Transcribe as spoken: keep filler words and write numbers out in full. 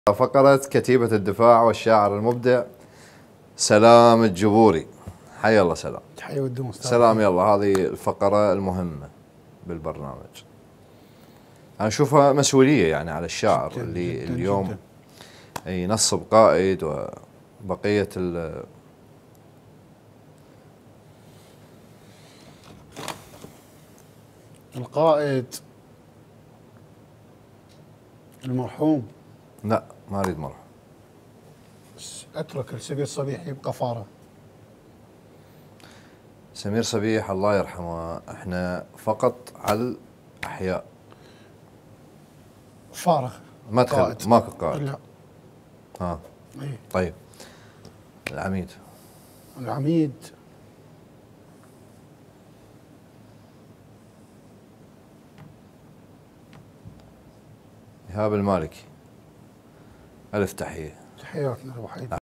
فقرة كتيبة الدفاع والشاعر المبدع سلام الجبوري. حيا الله سلام. تحية والدوم استاذ. سلام. يلا هذه الفقرة المهمة بالبرنامج. أنا أشوفها مسؤولية يعني على الشاعر جداً اللي جداً اليوم جداً. ينصب قائد وبقية ال القائد المرحوم. لا ما أريد مرحوم. اترك السمير صبيح يبقى فارغ. سمير صبيح الله يرحمه احنا فقط على الأحياء. فارغ. ما تخل ماكو قائد. لا. ها. ايه. طيب العميد. العميد إيهاب المالكي. ألف تحية. تحياتنا الوحيدة.